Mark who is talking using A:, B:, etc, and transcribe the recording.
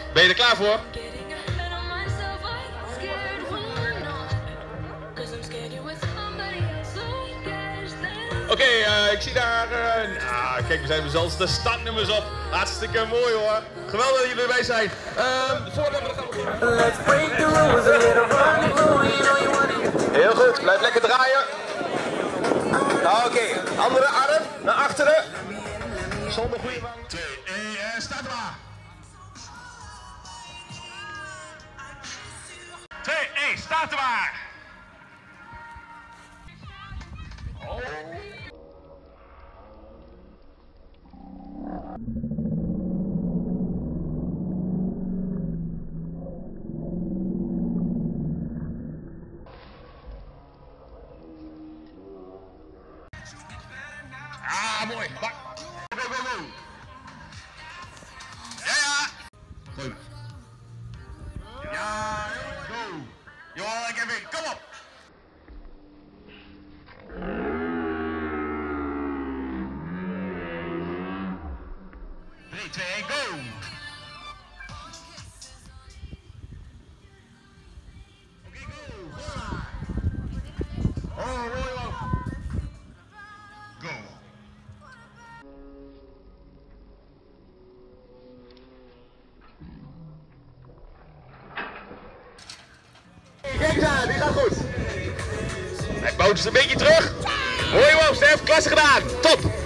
A: Ben je er klaar voor? Oké, ik zie daar, kijk, we zijn zelfs de startnummers op. Hartstikke mooi hoor. Geweldig dat jullie erbij zijn. Voordat we gaan beginnen. Heel goed, blijf lekker draaien. Oké, andere arm naar achteren. Zonder goede man. 2, 1, staat er maar. 2, 1, staat er maar. Oh. Ah, mooi. Bak. Go, go, go. Ja, ja. Goed. Ja, go. Johan, ik heb weer. Kom op. 3, 2, 1, go. Oké, go. Oh, mooi man. Go. Kijk eens aan, die gaat goed. Hij bouwt dus een beetje terug. Mooi man, Stef, klasse gedaan. Top.